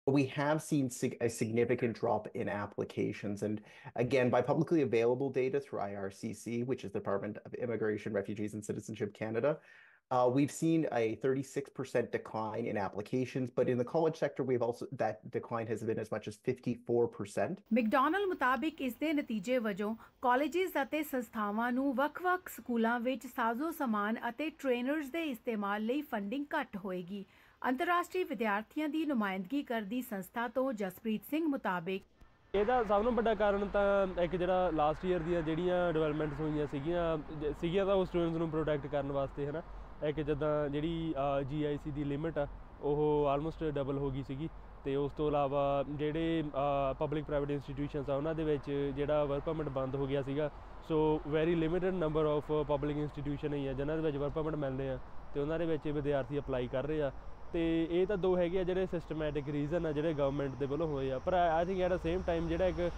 We have seen a significant drop in applications. And again, by publicly available data through IRCC, which is the Department of Immigration, Refugees, and Citizenship Canada, we've seen a 36% decline in applications, but in the college sector, that decline has been as much as 54%. McDonald ਮੁਤਾਬਿਕ ਇਸ ਦੇ ਨਤੀਜੇ ਵਜੋਂ colleges ਅਤੇ ਸੰਸਥਾਵਾਂ ਨੂੰ ਵੱਖ-ਵੱਖ ਸਕੂਲਾਂ ਵਿੱਚ ਸਾਜ਼ੋ ਸਮਾਨ ਅਤੇ ਟ੍ਰੇਨਰਸ ਦੇ ਇਸਤੇਮਾਲ ਲਈ ਫੰਡਿੰਗ ਘੱਟ ਹੋਏਗੀ। ਅੰਤਰਰਾਸ਼ਟਰੀ ਵਿਦਿਆਰਥੀਆਂ ਦੀ ਨੁਮਾਇੰਦਗੀ ਕਰਦੀ ਸੰਸਥਾ ਤੋਂ ਜਸਪ੍ਰੀਤ ਸਿੰਘ ਮੁਤਾਬਿਕ ਇਹਦਾ ਸਭ ਤੋਂ ਵੱਡਾ ਕਾਰਨ ਤਾਂ ਇੱਕ ਜਿਹੜਾ ਲਾਸਟ ਈਅਰ ਦੀਆਂ ਜਿਹੜੀਆਂ ਡਿਵੈਲਪਮੈਂਟਸ ਹੋਈਆਂ ਸੀਗੀਆਂ ਤਾਂ ਉਹ ਸਟੂਡੈਂਟਸ ਨੂੰ ਪ੍ਰੋਟੈਕਟ ਕਰਨ ਵਾਸਤੇ ਹੈ ਨਾ। ਇੱਕ ਜਿੱਦਾਂ ਜਿਹੜੀ GIC ਦੀ ਲਿਮਿਟ ਆ ਉਹ ਆਲਮੋਸਟ ਡਬਲ ਹੋ ਗਈ ਸੀਗੀ ਅਤੇ ਉਸ ਤੋਂ ਇਲਾਵਾ ਜਿਹੜੇ ਪਬਲਿਕ ਪ੍ਰਾਈਵੇਟ ਇੰਸਟੀਟਿਊਸ਼ਨਸ ਆ ਉਹਨਾਂ ਦੇ ਵਿੱਚ ਜਿਹੜਾ ਵਰਕ ਪਰਮਿਟ ਬੰਦ ਹੋ ਗਿਆ ਸੀਗਾ। So very limited number of public institution ਹੀ ਆ ਜਿਨ੍ਹਾਂ ਦੇ ਵਿੱਚ ਵਰਕ ਪਰਮਿਟ ਮਿਲਦੇ ਆ ਅਤੇ ਉਹਨਾਂ ਦੇ ਵਿੱਚ ਵਿਦਿਆਰਥੀ ਅਪਲਾਈ ਕਰ ਰਹੇ ਆ। ਅਤੇ ਇਹ ਤਾਂ ਦੋ ਹੈਗੇ ਆ ਜਿਹੜੇ ਸਿਸਟਮੈਟਿਕ ਰੀਜ਼ਨ ਆ ਜਿਹੜੇ ਗਵਰਨਮੈਂਟ ਦੇ ਵੱਲੋਂ ਹੋਏ ਆ। ਪਰ I think at the same time ਜਿਹੜਾ ਇੱਕ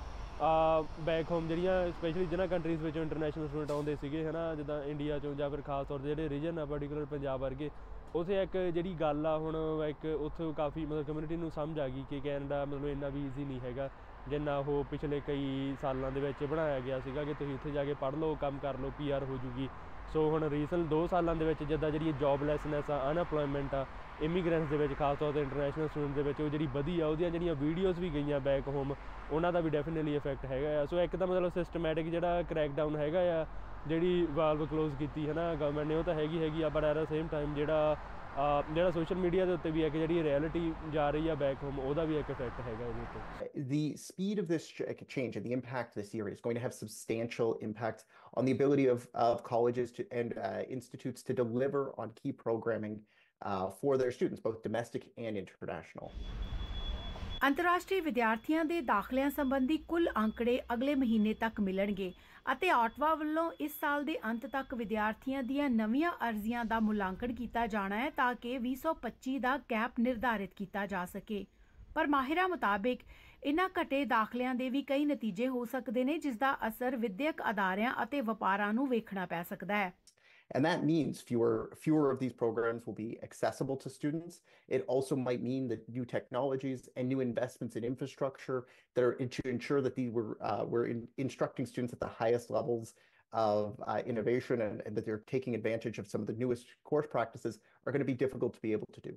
ਬੈਕ ਹੋਮ ਜਿਹੜੀਆਂ ਸਪੈਸ਼ਲੀ ਜਿਹਨਾਂ ਕੰਟਰੀਜ਼ ਵਿੱਚੋਂ ਇੰਟਰਨੈਸ਼ਨਲ ਸਟੂਡੈਂਟ ਆਉਂਦੇ ਸੀਗੇ ਹੈ ਨਾ, ਜਿੱਦਾਂ ਇੰਡੀਆ 'ਚੋਂ ਜਾਂ ਫਿਰ ਖਾਸ ਤੌਰ 'ਤੇ ਜਿਹੜੇ ਰੀਜਨ ਆ ਪਰਟੀਕੂਲਰ ਪੰਜਾਬ ਵਰਗੇ, ਉੱਥੇ ਇੱਕ ਜਿਹੜੀ ਗੱਲ ਆ ਹੁਣ ਇੱਕ ਉੱਥੋਂ ਕਾਫੀ ਮਤਲਬ ਕਮਿਊਨਿਟੀ ਨੂੰ ਸਮਝ ਆ ਗਈ ਕਿ ਕੈਨੇਡਾ ਮਤਲਬ ਇੰਨਾ ਵੀ ਈਜ਼ੀ ਨਹੀਂ ਹੈਗਾ ਜਿੰਨਾ ਉਹ ਪਿਛਲੇ ਕਈ ਸਾਲਾਂ ਦੇ ਵਿੱਚ ਬਣਾਇਆ ਗਿਆ ਸੀਗਾ ਕਿ ਤੁਸੀਂ ਉੱਥੇ ਜਾ ਕੇ ਪੜ੍ਹ ਲਓ, ਕੰਮ ਕਰ ਲਓ, PR ਹੋ ਜੂਗੀ। ਸੋ ਹੁਣ ਰੀਸੈਂਟ 2 ਸਾਲਾਂ ਦੇ ਵਿੱਚ ਜਿੱਦਾਂ ਜਿਹੜੀ ਜੋਬਲੈਸਨੈਸ ਆ, ਅਨਐਮਪਲੋਇਮੈਂਟ ਆ ਇਮੀਗ੍ਰੈਂਟਸ ਦੇ ਵਿੱਚ ਖਾਸ ਤੌਰ 'ਤੇ ਇੰਟਰਨੈਸ਼ਨਲ ਸਟੂਡੈਂਟ ਦੇ ਵਿੱਚ ਉਹ ਜਿਹੜੀ ਵਧੀ ਆ, ਉਹਦੀਆਂ ਜਿਹੜੀਆਂ ਵੀਡੀਓਜ਼ ਵੀ ਗਈਆਂ ਬੈਕ ਹੋਮ ਉਹਨਾਂ ਦਾ ਵੀ ਡੈਫੀਨੇਟਲੀ ਇਫੈਕਟ ਹੈਗਾ ਆ। ਸੋ ਇੱਕ ਤਾਂ ਮਤਲਬ ਸਿਸਟਮੈਟਿਕ ਜਿਹੜਾ ਕਰੈਕਡਾਊਨ ਹੈਗਾ ਆ, ਜਿਹੜੀ ਵਾਲਵ ਕਲੋਜ਼ ਕੀਤੀ ਹੈ ਨਾ ਗਵਰਨਮੈਂਟ ਨੇ, ਉਹ ਤਾਂ ਹੈਗੀ ਆ। But at the same time ਜਿਹੜਾ ਸੋਸ਼ਲ ਮੀਡੀਆ ਦੇ ਉੱਤੇ ਵੀ ਇੱਕ ਜਿਹੜੀ ਰਿਐਲਿਟੀ ਜਾ ਰਹੀ ਆ ਬੈਕ ਹੋਮ, ਉਹਦਾ ਵੀ ਇੱਕ ਇਫੈਕਟ ਹੈਗਾ ਇਹਦੇ ਉੱਤੇ। The speed of this change and the impact this year is going to have substantial impact on the ability of colleges and institutes to deliver on key programming for their students, both domestic and international. ਅੰਤਰਰਾਸ਼ਟਰੀ ਵਿਦਿਆਰਥੀਆਂ ਦੇ ਦਾਖਲਿਆਂ ਸੰਬੰਧੀ ਕੁੱਲ ਅੰਕੜੇ ਅਗਲੇ ਮਹੀਨੇ ਤੱਕ ਮਿਲਣਗੇ ਅਤੇ ਆਟਵਾ ਵੱਲੋਂ ਇਸ ਸਾਲ ਦੇ ਅੰਤ ਤੱਕ ਵਿਦਿਆਰਥੀਆਂ ਦੀਆਂ ਨਵੀਆਂ ਅਰਜ਼ੀਆਂ ਦਾ ਮੁਲਾਂਕਣ ਕੀਤਾ ਜਾਣਾ ਹੈ ਤਾਂ ਕਿ 2025 ਦਾ ਗੈਪ ਨਿਰਧਾਰਿਤ ਕੀਤਾ ਜਾ ਸਕੇ। ਪਰ ਮਾਹਿਰਾਂ ਮੁਤਾਬਿਕ ਇਨ੍ਹਾਂ ਘਟੇ ਦਾਖਲਿਆਂ ਦੇ ਵੀ ਕਈ ਨਤੀਜੇ ਹੋ ਸਕਦੇ ਨੇ ਜਿਸ ਦਾ ਅਸਰ ਵਿਦਿਅਕ ਅਦਾਰਿਆਂ ਅਤੇ ਵਪਾਰਾਂ ਨੂੰ ਵੇਖਣਾ ਪੈ ਸਕਦਾ ਹੈ। And that means fewer of these programs will be accessible to students. It also might mean that new technologies and new investments in infrastructure that are to ensure that we're instructing students at the highest levels of innovation and that they're taking advantage of some of the newest course practices are going to be difficult to be able to do.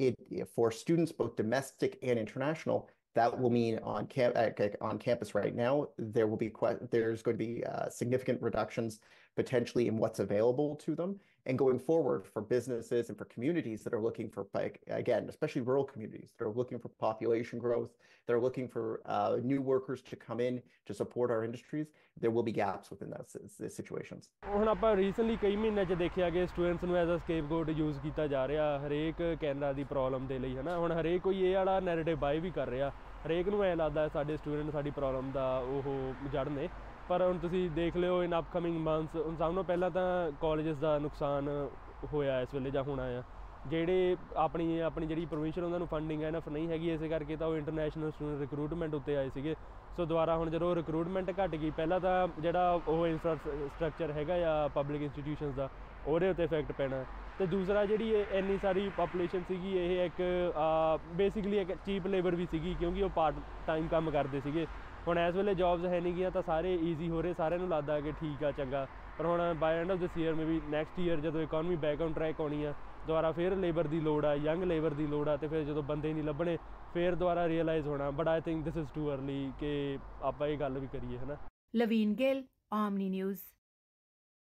For students, both domestic and international, that will mean on campus right now, there's going to be significant reductions potentially in what's available to them. And going forward for businesses and for communities that are looking for, again, especially rural communities that are looking for population growth, that are looking for new workers to come in to support our industries, there will be gaps within those situations. ਹੁਣ ਆਪਾਂ recently ਕਈ ਮਹੀਨਿਆਂ 'ਚ ਦੇਖਿਆ ਕਿ students ਨੂੰ as a ਸਕੇਪਗੋਟ use ਕੀਤਾ ਜਾ ਰਿਹਾ ਹਰੇਕ ਕੈਨੇਡਾ ਦੀ ਪ੍ਰੋਬਲਮ ਦੇ ਲਈ ਹੈ ਨਾ। ਹੁਣ ਹਰੇਕ ਕੋਈ ਇਹ ਵਾਲਾ ਨੈਰੇਟਿਵ ਬਾਏ ਵੀ ਕਰ ਰਿਹਾ, ਹਰੇਕ ਨੂੰ ਐਂ ਲੱਗਦਾ ਸਾਡੇ ਸਟੂਡੈਂਟ ਸਾਡੀ ਪ੍ਰੋਬਲਮ ਦਾ ਉਹ ਜੜ ਨੇ। ਪਰ ਹੁਣ ਤੁਸੀਂ ਦੇਖ ਲਿਓ ਇਨ ਅਪਕਮਿੰਗ ਮੰਥਸ ਹੁਣ ਸਭ ਤੋਂ ਪਹਿਲਾਂ ਤਾਂ ਕਾਲਜਸ ਦਾ ਨੁਕਸਾਨ ਹੋਇਆ ਇਸ ਵੇਲੇ ਜਾਂ ਹੋਣਾ ਆ। ਜਿਹੜੇ ਆਪਣੀ ਜਿਹੜੀ ਪ੍ਰੋਵਿੰਸ਼ੀਅਲ ਉਹਨਾਂ ਨੂੰ ਫੰਡਿੰਗ ਇਨਫ ਨਹੀਂ ਹੈਗੀ, ਇਸੇ ਕਰਕੇ ਤਾਂ ਉਹ ਇੰਟਰਨੈਸ਼ਨਲ ਸਟੂਡੈਂਟ ਰਿਕਰੂਟਮੈਂਟ ਉੱਤੇ ਆਏ ਸੀਗੇ। ਸੋ ਦੁਬਾਰਾ ਹੁਣ ਜਦੋਂ ਰਿਕਰੂਟਮੈਂਟ ਘੱਟ ਗਈ, ਪਹਿਲਾਂ ਤਾਂ ਜਿਹੜਾ ਉਹ ਇੰਫਰਾਸਟਰਕਚਰ ਹੈਗਾ ਆ ਪਬਲਿਕ ਇੰਸਟੀਟਿਊਸ਼ਨਸ ਦਾ ਉਹਦੇ ਉੱਤੇ ਇਫੈਕਟ ਪੈਣਾ, ਅਤੇ ਦੂਸਰਾ ਜਿਹੜੀ ਇੰਨੀ ਸਾਰੀ ਪਾਪੂਲੇਸ਼ਨ ਸੀਗੀ ਇਹ ਇੱਕ ਬੇਸਿਕਲੀ ਇੱਕ ਚੀਪ ਲੇਬਰ ਵੀ ਸੀਗੀ ਕਿਉਂਕਿ ਉਹ ਪਾਰਟ ਟਾਈਮ ਕੰਮ ਕਰਦੇ ਸੀਗੇ। ਹੁਣ ਇਸ ਵੇਲੇ ਜੋਬਸ ਹੈ ਨਹੀਂ ਗੀਆਂ ਤਾਂ ਸਾਰੇ ਈਜ਼ੀ ਹੋ ਰਹੇ, ਸਾਰਿਆਂ ਨੂੰ ਲੱਗਦਾ ਕਿ ਠੀਕ ਆ ਚੰਗਾ। ਪਰ ਹੁਣ by end of this year maybe next year ਜਦੋਂ ਇਕੋਨਮੀ ਬੈਕ ਔਨ ਟਰੈਕ ਆਉਣੀ ਆ, ਦੁਬਾਰਾ ਫਿਰ ਲੇਬਰ ਦੀ ਲੋੜ ਆ, ਯੰਗ ਲੇਬਰ ਦੀ ਲੋੜ ਆ, ਅਤੇ ਫਿਰ ਜਦੋਂ ਬੰਦੇ ਨਹੀਂ ਲੱਭਣੇ ਫਿਰ ਦੁਬਾਰਾ ਰੀਅਲਾਈਜ਼ ਹੋਣਾ। But I think this is too early ਕਿ ਆਪਾਂ ਇਹ ਗੱਲ ਵੀ ਕਰੀਏ ਹੈ ਨਾ। Laveen Gill, Omni news.